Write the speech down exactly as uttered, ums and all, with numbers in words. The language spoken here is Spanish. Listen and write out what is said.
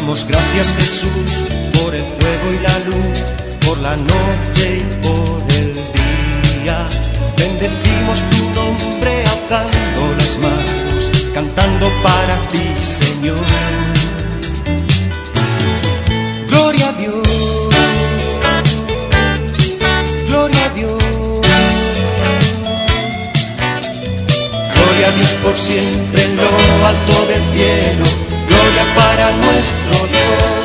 damos gracias, Jesús, por el fuego y la luz, por la noche y por el día. Bendecimos tu nombre alzando las manos, cantando para ti, Señor. Gloria a Dios, gloria a Dios, gloria a Dios por siempre en lo alto del cielo, gloria para nuestro Dios.